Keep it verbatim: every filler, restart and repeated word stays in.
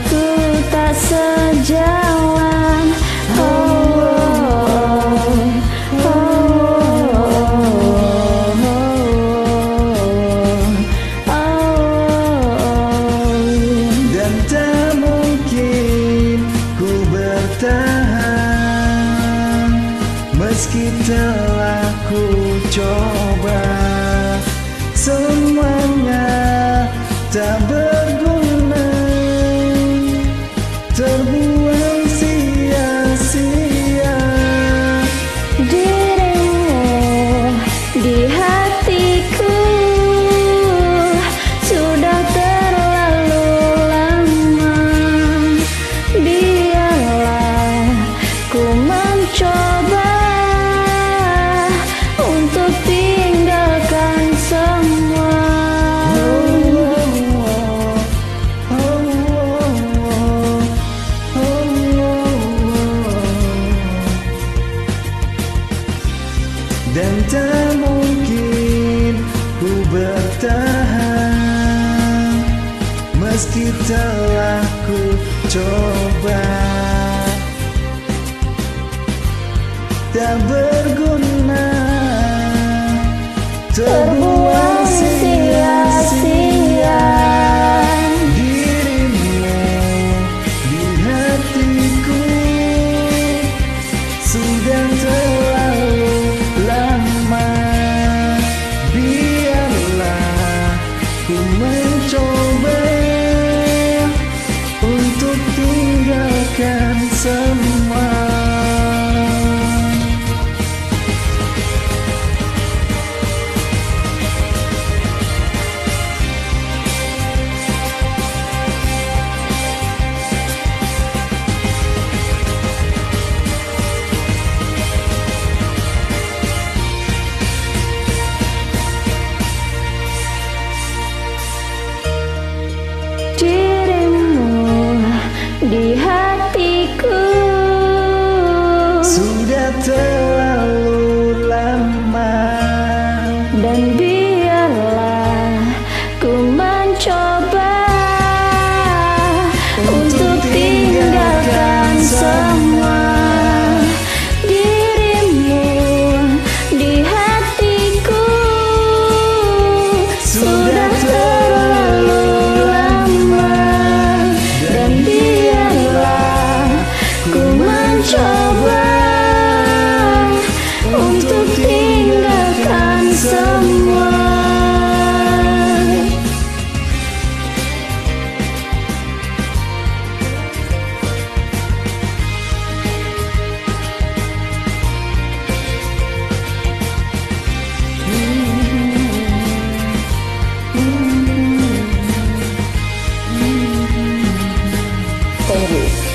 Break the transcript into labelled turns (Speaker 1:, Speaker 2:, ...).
Speaker 1: ku tak sejalan. Oh, oh, oh, oh, oh.
Speaker 2: Dan tak mungkin ku bertahan meski telah ku coba. Semuanya tak berguna, terbuang sia-sia.
Speaker 1: Dirimu di hatiku sudah terlalu lama. Biarlah ku mencoba untuk tinggalkan semua.
Speaker 2: Dan tak mungkin ku bertahan meski telah ku coba. Tak berguna, terbuang sia-sia. Dirimu di hatiku sudah terlalu lama. Biarlah ku mencoba untuk tinggalkan semua.
Speaker 1: Dirimu di hatiku
Speaker 2: Sudah terlalu lama.
Speaker 1: dan biarlah ku mencoba untuk tinggalkan semua. Dirimu di hatiku sudah terlalu lama, dan biarlah ku mencoba untuk tinggalkan semua. Thank you.